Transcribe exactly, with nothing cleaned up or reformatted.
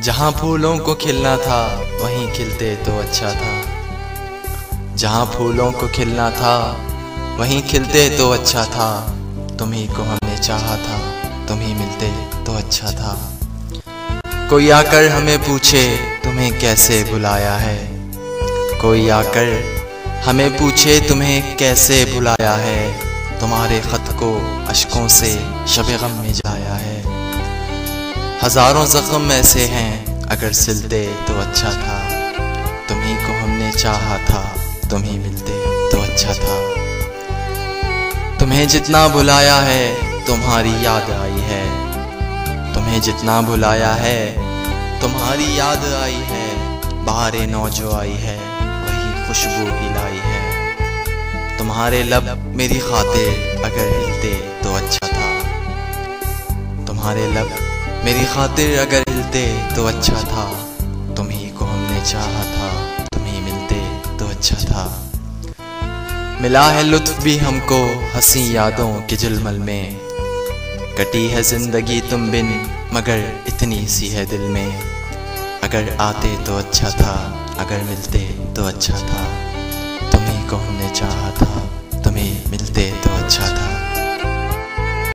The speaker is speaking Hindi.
जहाँ फूलों को खिलना था वहीं खिलते तो अच्छा था। जहाँ फूलों को खिलना था वहीं खिलते तो अच्छा था। तुम्ही को हमने चाहा था, तुम ही मिलते तो अच्छा था। कोई आकर हमें पूछे तुम्हें कैसे बुलाया है। कोई आकर हमें पूछे तुम्हें कैसे बुलाया है। तुम्हारे खत को अश्कों से शब गम में जलाया है। हजारों जख्म ऐसे हैं अगर सिलते तो अच्छा था। तुम्ही को हमने चाहा था, तुम ही मिलते तो अच्छा था। तुम्हें जितना बुलाया है तुम्हारी याद आई है। तुम्हें जितना बुलाया है तुम्हारी याद आई है। बहारे नौ जो आई है वही खुशबू ही लाई है। तुम्हारे लब मेरी खातिर अगर हिलते तो अच्छा था। तुम्हारे लब मेरी खातिर अगर हिलते तो अच्छा था। तुम्ही को हमने चाहा था, तुम ही मिलते तो अच्छा था। मिला है लुत्फ भी हमको हंसी यादों के जुल्मल में। कटी है जिंदगी तुम बिन मगर इतनी सी है दिल में। अगर आते तो अच्छा था, अगर मिलते तो अच्छा था। तुम्ही को हमने चाहा था, तुम्हें मिलते तो अच्छा था।